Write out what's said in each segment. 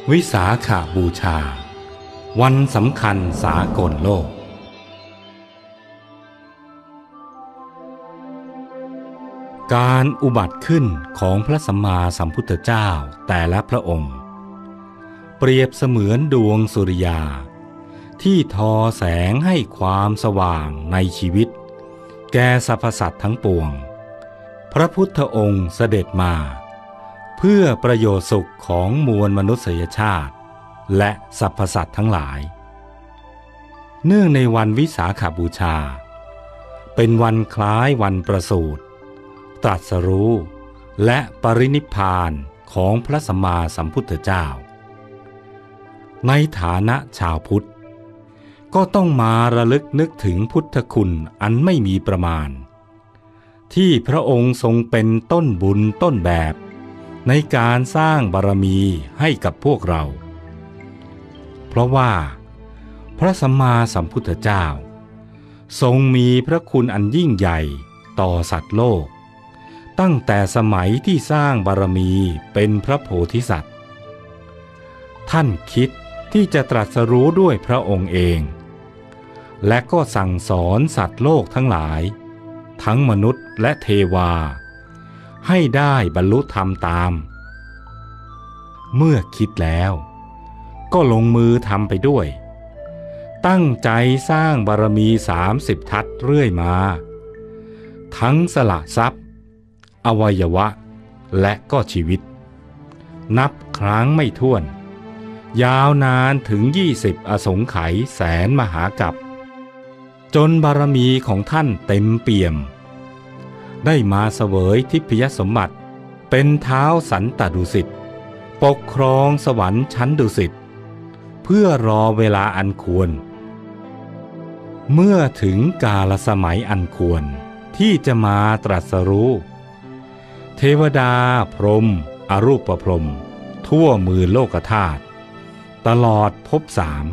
วิสาขบูชาวันสำคัญสากลโลกการอุบัติขึ้นของพระสัมมาสัมพุทธเจ้าแต่ละพระองค์เปรียบเสมือนดวงสุริยาที่ทอแสงให้ความสว่างในชีวิตแก่สรรพสัตว์ทั้งปวงพระพุทธองค์เสด็จมาเพื่อประโยชน์สุขของมวลมนุษยชาติและสรรพสัตว์ทั้งหลายเนื่องในวันวิสาขบูชาเป็นวันคล้ายวันประสูติตรัสรู้และปรินิพพานของพระสัมมาสัมพุทธเจ้าในฐานะชาวพุทธก็ต้องมาระลึกนึกถึงพุทธคุณอันไม่มีประมาณที่พระองค์ทรงเป็นต้นบุญต้นแบบในการสร้างบารมีให้กับพวกเราเพราะว่าพระสัมมาสัมพุทธเจ้าทรงมีพระคุณอันยิ่งใหญ่ต่อสัตว์โลกตั้งแต่สมัยที่สร้างบารมีเป็นพระโพธิสัตว์ท่านคิดที่จะตรัสรู้ด้วยพระองค์เองและก็สั่งสอนสัตว์โลกทั้งหลายทั้งมนุษย์และเทวาให้ได้บรรลุธรรมตามเมื่อคิดแล้วก็ลงมือทำไปด้วยตั้งใจสร้างบารมี30 ทัศเรื่อยมาทั้งสละทรัพย์อวัยวะและก็ชีวิตนับครั้งไม่ถ้วนยาวนานถึง20 อสงไขยแสนมหากัปจนบารมีของท่านเต็มเปี่ยมได้มาเสวยทิพยสมบัติเป็นท้าวสันตดุสิตปกครองสวรรค์ชั้นดุสิตเพื่อรอเวลาอันควรเมื่อถึงกาลสมัยอันควรที่จะมาตรัสรู้เทวดาพรหมอรูปพรหมทั่วมือโลกธาตุตลอดภพ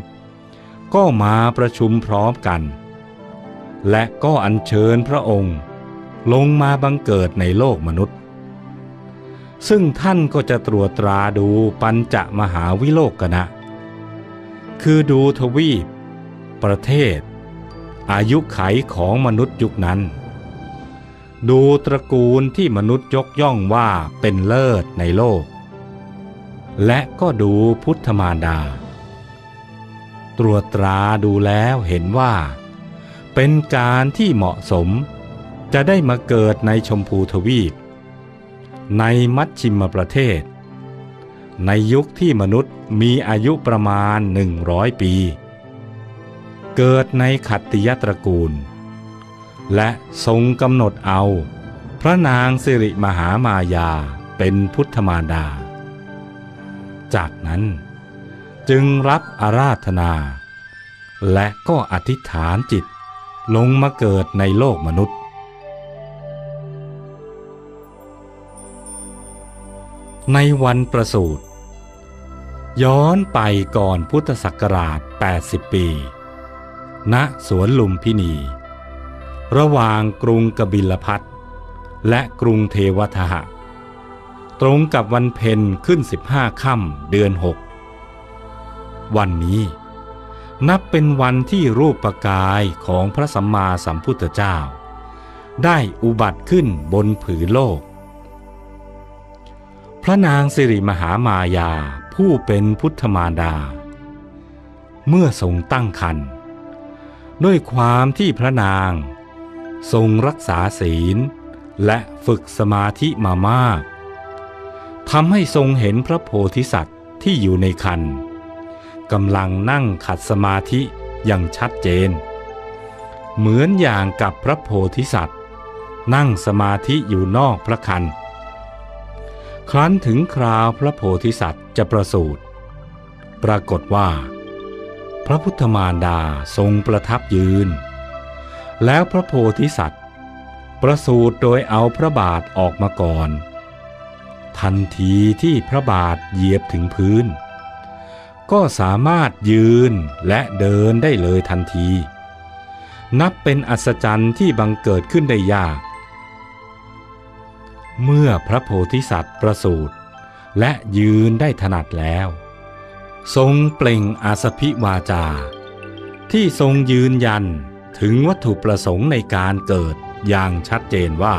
3ก็มาประชุมพร้อมกันและก็อัญเชิญพระองค์ลงมาบังเกิดในโลกมนุษย์ซึ่งท่านก็จะตรวจตราดูปัญจมหาวิโลกนะคือดูทวีปประเทศอายุไขของมนุษย์ยุคนั้นดูตระกูลที่มนุษย์ยกย่องว่าเป็นเลิศในโลกและก็ดูพุทธมารดาตรวจตราดูแล้วเห็นว่าเป็นการที่เหมาะสมจะได้มาเกิดในชมพูทวีปในมัชชิมประเทศในยุคที่มนุษย์มีอายุประมาณ100 ปีเกิดในขัตติยตระกูลและทรงกำหนดเอาพระนางสิริมหามายาเป็นพุทธมารดาจากนั้นจึงรับอาราธนาและก็อธิษฐานจิตลงมาเกิดในโลกมนุษย์ในวันประสูติย้อนไปก่อนพุทธศักราช80 ปีณสวนลุมพินีระหว่างกรุงกบิลพัสและกรุงเทวทหะตรงกับวันเพ็ญขึ้น15 ค่ำเดือน 6วันนี้นับเป็นวันที่รูปกายของพระสัมมาสัมพุทธเจ้าได้อุบัติขึ้นบนผืนโลกพระนางสิริมหามายาผู้เป็นพุทธมารดาเมื่อทรงตั้งครรภ์ด้วยความที่พระนางทรงรักษาศีลและฝึกสมาธิมามากทำให้ทรงเห็นพระโพธิสัตว์ที่อยู่ในครรภ์กำลังนั่งขัดสมาธิอย่างชัดเจนเหมือนอย่างกับพระโพธิสัตว์นั่งสมาธิอยู่นอกพระครรภ์ครั้นถึงคราวพระโพธิสัตว์จะประสูติปรากฏว่าพระพุทธมารดาทรงประทับยืนแล้วพระโพธิสัตว์ประสูติโดยเอาพระบาทออกมาก่อนทันทีที่พระบาทเหยียบถึงพื้นก็สามารถยืนและเดินได้เลยทันทีนับเป็นอัศจรรย์ที่บังเกิดขึ้นได้ยากเมื่อพระโพธิสัตว์ประสูติและยืนได้ถนัดแล้วทรงเปล่งอาสพิวาจาที่ทรงยืนยันถึงวัตถุประสงค์ในการเกิดอย่างชัดเจนว่า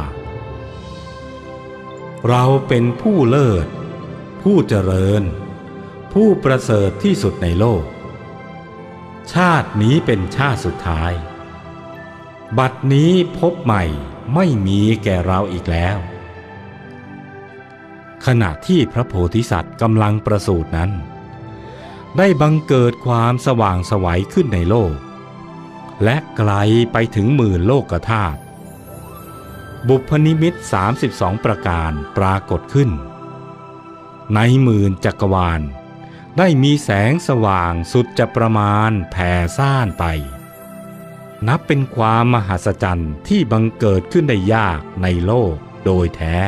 เราเป็นผู้เลิศผู้เจริญผู้ประเสริฐที่สุดในโลกชาตินี้เป็นชาติสุดท้ายบัดนี้พบใหม่ไม่มีแก่เราอีกแล้วขณะที่พระโพธิสัตว์กำลังประสูตินั้นได้บังเกิดความสว่างไสวขึ้นในโลกและไกลไปถึงหมื่นโลกธาตุบุพนิมิต32ประการปรากฏขึ้นในหมื่นจักรวาลได้มีแสงสว่างสุดจะประมาณแผ่ซ่านไปนับเป็นความมหัศจรรย์ที่บังเกิดขึ้นได้ยากในโลกโดยแท้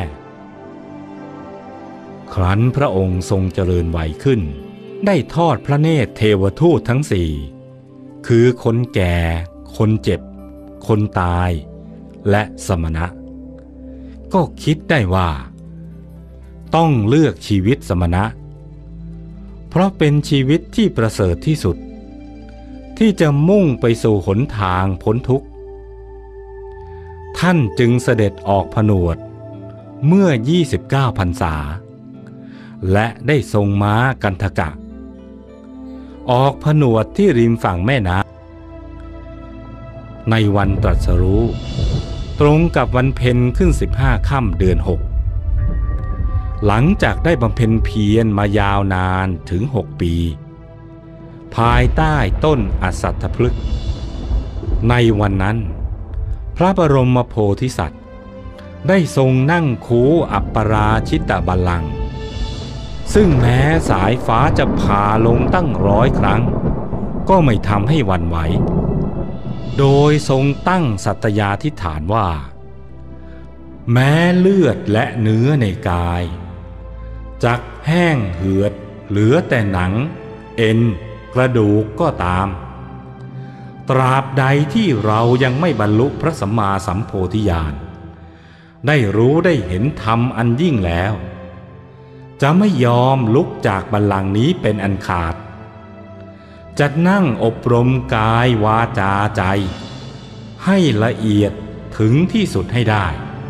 ครั้นพระองค์ทรงเจริญวัยขึ้นได้ทอดพระเนตรเทวทูตทั้งสี่คือคนแก่คนเจ็บคนตายและสมณะก็คิดได้ว่าต้องเลือกชีวิตสมณะเพราะเป็นชีวิตที่ประเสริฐที่สุดที่จะมุ่งไปสู่หนทางพ้นทุกข์ท่านจึงเสด็จออกผนวดเมื่อ29 พรรษาและได้ทรงม้ากันทกะออกผนวดที่ริมฝั่งแม่น้ำในวันตรัสรู้ตรงกับวันเพ็ญขึ้น15 ค่ำเดือน6หลังจากได้บำเพ็ญเพียรมายาวนานถึง6 ปีภายใต้ต้นอสัตถพฤกษ์ในวันนั้นพระบรมโพธิสัตว์ได้ทรงนั่งคูอัปปราชิตบัลลังก์ซึ่งแม้สายฟ้าจะพาลงตั้ง100 ครั้งก็ไม่ทำให้หวั่นไหวโดยทรงตั้งสัตยาธิษฐานว่าแม้เลือดและเนื้อในกายจักแห้งเหือดเหลือแต่หนังเอ็นกระดูกก็ตามตราบใดที่เรายังไม่บรรลุพระสัมมาสัมโพธิญาณได้รู้ได้เห็นธรรมอันยิ่งแล้วจะไม่ยอมลุกจากบัลลังก์นี้เป็นอันขาดจะนั่งอบรมกายวาจาใจให้ละเอียดถึงที่สุดให้ได้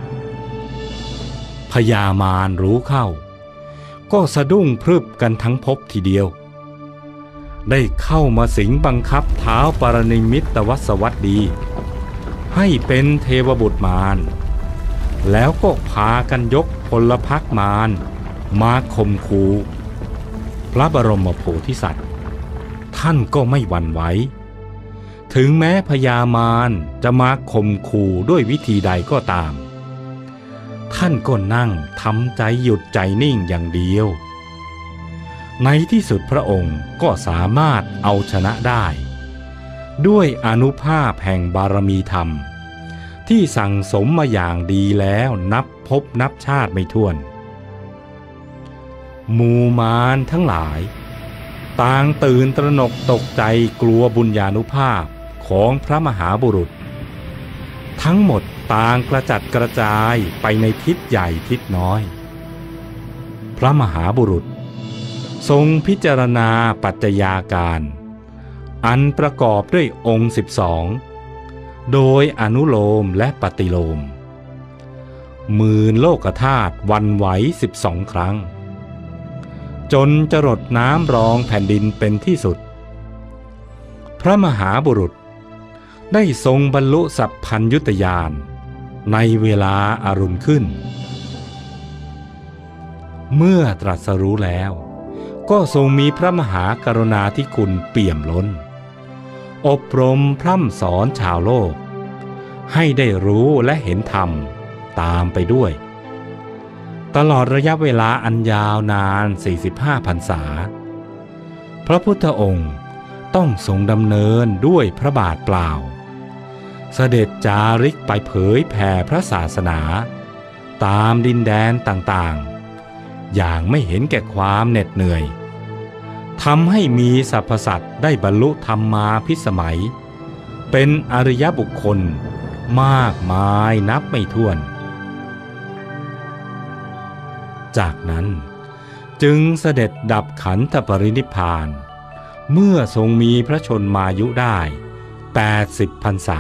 พญามารรู้เข้าก็สะดุ้งพรึบกันทั้งภพทีเดียวได้เข้ามาสิงบังคับเท้าปรนิมิตวสวัสดีให้เป็นเทวบุตรมารแล้วก็พากันยกพลพรรคมารมาข่มขู่พระบรมโพธิสัตว์ท่านก็ไม่หวั่นไหวถึงแม้พญามารจะมาข่มขู่ด้วยวิธีใดก็ตามท่านก็นั่งทำใจหยุดใจนิ่งอย่างเดียวในที่สุดพระองค์ก็สามารถเอาชนะได้ด้วยอานุภาพแห่งบารมีธรรมที่สั่งสมมาอย่างดีแล้วนับพบนับชาติไม่ถ้วนหมู่มารทั้งหลายต่างตื่นตระหนกตกใจกลัวบุญญานุภาพของพระมหาบุรุษทั้งหมดต่างกระจัดกระจายไปในทิศใหญ่ทิศน้อยพระมหาบุรุษทรงพิจารณาปัจจัยาการอันประกอบด้วยองค์12โดยอนุโลมและปฏิโลมหมื่นโลกธาตุหวั่นไหว12 ครั้งจนจรดน้ำรองแผ่นดินเป็นที่สุดพระมหาบุรุษได้ทรงบรรลุสัพพัญญุตญาณในเวลาอรุณขึ้นเมื่อตรัสรู้แล้วก็ทรงมีพระมหากรุณาธิคุณเปี่ยมล้นอบรมพร่ำสอนชาวโลกให้ได้รู้และเห็นธรรมตามไปด้วยตลอดระยะเวลาอันยาวนาน45 พรรษาพระพุทธองค์ต้องทรงดำเนินด้วยพระบาทเปล่าเสด็จจาริกไปเผยแผ่พระศาสนาตามดินแดนต่างๆอย่างไม่เห็นแก่ความเหน็ดเหนื่อยทำให้มีสรรพสัตว์ได้บรรลุธรรมาภิสมัยเป็นอริยบุคคลมากมายนับไม่ถ้วนจากนั้นจึจึงเสด็จดับขันธปรินิพพานเมื่อทรงมีพระชนมายุได้80 พรรษา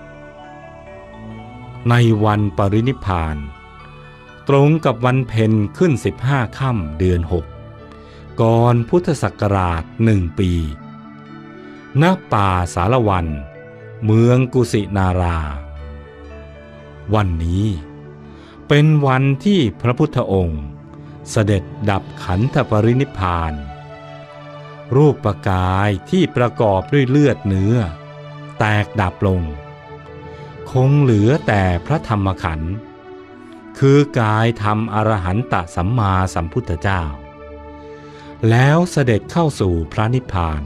ในวันปรินิพพานตรงกับวันเพ็ญขึ้น15 ค่ำเดือน 6ก่อนพุทธศักราช1 ปีณป่าสารวันเมืองกุสินาราวันนี้เป็นวันที่พระพุทธองค์เสด็จดับขันธปรินิพพานรูปกายที่ประกอบด้วยเลือดเนื้อแตกดับลงคงเหลือแต่พระธรรมขันธ์คือกายธรรมอรหันตสัมมาสัมพุทธเจ้าแล้วเสด็จเข้าสู่พระนิพพาน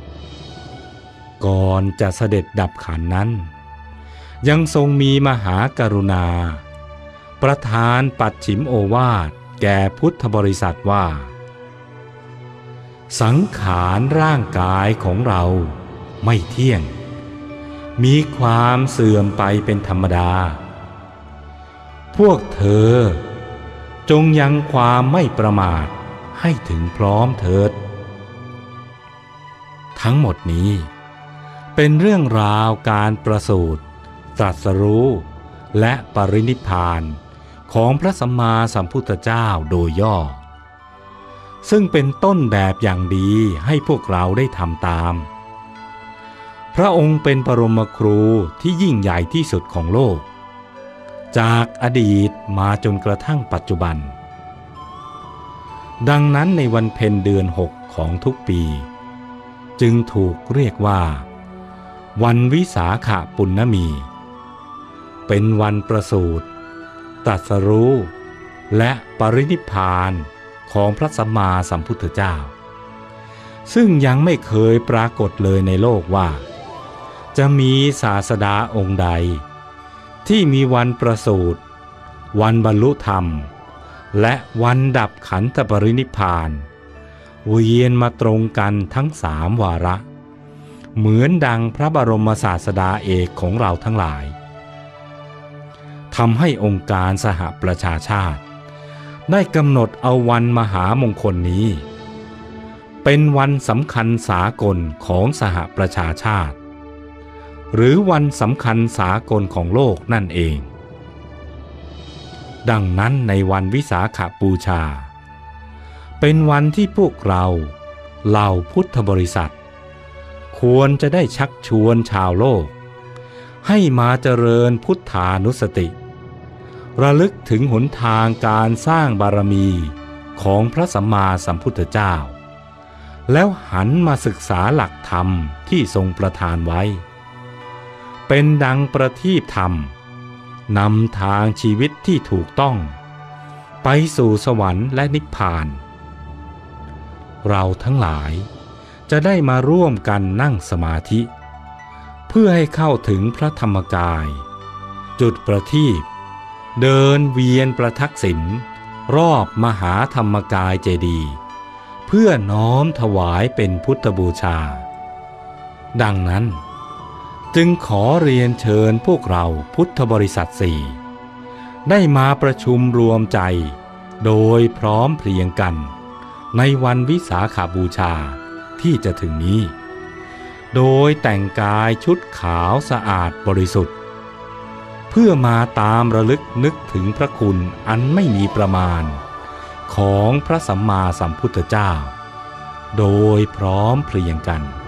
ก่อนจะเสด็จดับขันธ์นั้นยังทรงมีมหากรุณาประทานปัจฉิมโอวาทแก่พุทธบริษัทว่าสังขารร่างกายของเราไม่เที่ยงมีความเสื่อมไปเป็นธรรมดาพวกเธอจงยังความไม่ประมาทให้ถึงพร้อมเถิดทั้งหมดนี้เป็นเรื่องราวการประสูติตรัสรู้และปรินิพพานของพระสัมมาสัมพุทธเจ้าโดยย่อซึ่งเป็นต้นแบบอย่างดีให้พวกเราได้ทำตามพระองค์เป็นปรมครูที่ยิ่งใหญ่ที่สุดของโลกจากอดีตมาจนกระทั่งปัจจุบันดังนั้นในวันเพ็ญเดือน 6ของทุกปีจึงถูกเรียกว่าวันวิสาขปุณณมีเป็นวันประสูติตรัสรู้และปรินิพพานของพระสัมมาสัมพุทธเจ้าซึ่งยังไม่เคยปรากฏเลยในโลกว่าจะมีศาสดาองค์ใดที่มีวันประสูติวันบรรลุธรรมและวันดับขันธปรินิพพานเวียนมาตรงกันทั้ง3 วาระเหมือนดังพระบรมศาสดาเอกของเราทั้งหลายทำให้องค์การสหประชาชาติได้กำหนดเอาวันมหามงคลนี้เป็นวันสำคัญสากลของสหประชาชาติหรือวันสำคัญสากลของโลกนั่นเองดังนั้นในวันวิสาขบูชาเป็นวันที่พวกเราเหล่าพุทธบริษัทควรจะได้ชักชวนชาวโลกให้มาเจริญพุทธานุสติระลึกถึงหนทางการสร้างบารมีของพระสัมมาสัมพุทธเจ้าแล้วหันมาศึกษาหลักธรรมที่ทรงประทานไว้เป็นดังประทีปธรรมนำทางชีวิตที่ถูกต้องไปสู่สวรรค์และนิพพานเราทั้งหลายจะได้มาร่วมกันนั่งสมาธิเพื่อให้เข้าถึงพระธรรมกายจุดประทีปเดินเวียนประทักษิณรอบมหาธรรมกายเจดีย์เพื่อน้อมถวายเป็นพุทธบูชาดังนั้นจึงขอเรียนเชิญพวกเราพุทธบริษัท4ได้มาประชุมรวมใจโดยพร้อมเพรียงกันในวันวิสาขบูชาที่จะถึงนี้โดยแต่งกายชุดขาวสะอาดบริสุทธิ์เพื่อมาตามระลึกนึกถึงพระคุณอันไม่มีประมาณของพระสัมมาสัมพุทธเจ้าโดยพร้อมเพรียงกัน